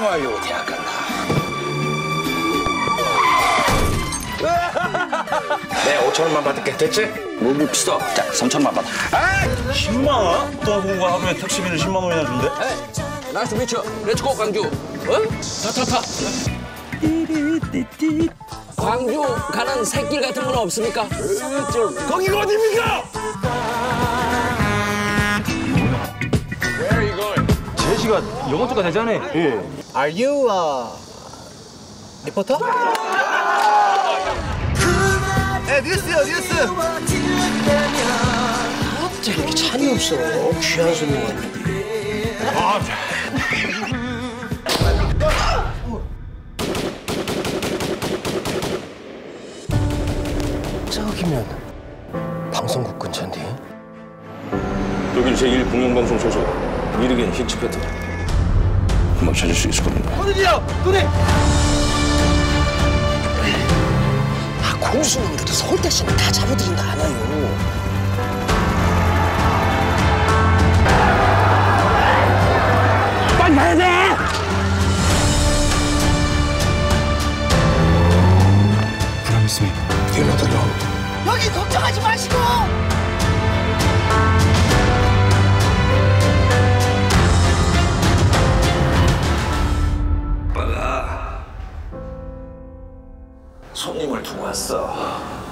마요 대학 간다. 내 5천원만 받을게. 됐지? 너무 비싸. 자, 3천만 받아. 10만 원? 고등학교가 하루에 택시비는 10만 원이나 준대? 나이스 미쳐. 렛츠고 광주. 어? 타. 광주 가는 새길 같은 건 없습니까? 거기가 어딥니까? 제시가 영어조가 되잖아. 예. Are you 리포터? 네, 뉴스요, 뉴스. 어째 이렇게 찬이 없어? 귀한 손님 왔는데. 저기면 방송국 근처인데. 여긴 제1공영방송 소속 미르겐 히치패트. 금방 찾을 수 있을 겁니다. 어디요? 눈에. 공수놈들도 서울대시는 다 잡아들인다 않아요. 빨리 가야 돼! Promise me you're not alone. 여기 걱정하지 마시고. 손님을 두고 왔어.